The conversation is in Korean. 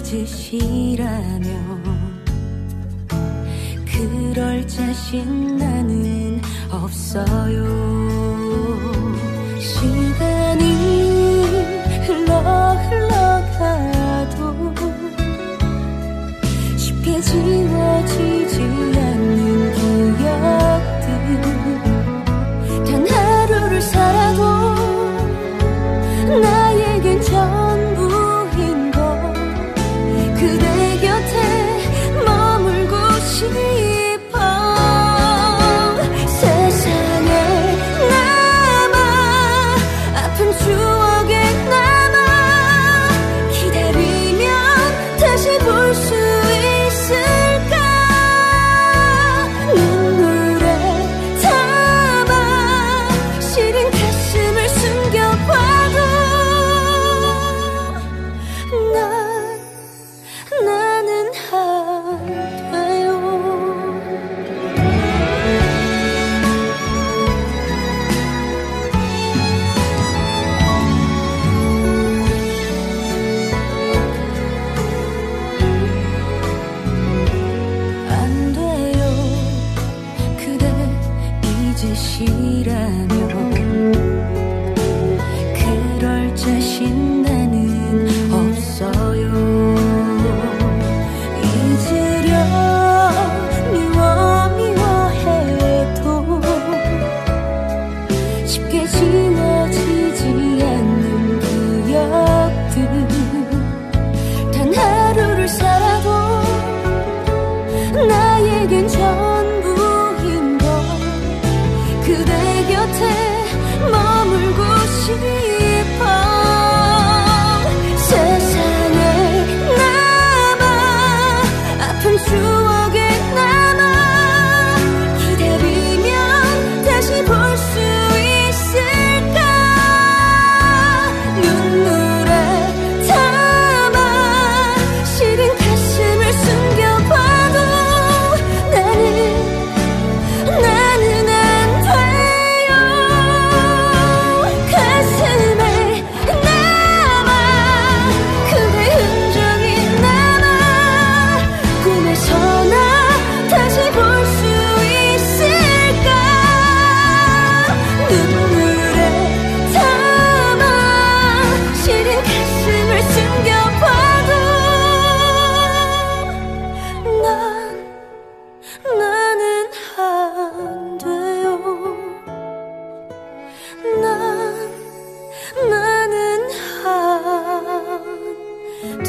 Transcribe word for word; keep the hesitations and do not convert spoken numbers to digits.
잊으시라며 그럴 자신 나는 없어요. 시간이 흘러 흘러가도 쉽게 지워지지 않는 기억들, 단 하루를 살아도 나에겐 전부인 것, 그대 곁에 머물고 싶어. 세상에 남아 아픈 추억에 남아 기다리면 다시 볼 수 있을까. 눈물에 담아 시린 가슴을 숨겨봐도 난, 나는 안 돼요. 안 돼요. 그대 잊으시라며 그럴 자신 나는 없어요. 잊으려 미워 미워해도 쉽게 지워지지 않는 기억들, 단 하루를 살아도 나에겐 전부인 것, 그대 곁에 머물고 싶어. 세상에 남아 아픈 추억에 남아 기다리면 다시 볼 수 있을까. 눈물에 담아 시린 가슴을 숨겨봐도 나는, 나는 안 돼요. 가슴에 남아 그대 흔적이 남아 꿈에서나 다시 볼 수 있을까. 눈물에 담아 시린 가슴을 숨겨봐도 난, 나는 안 돼요. 난, 나는 안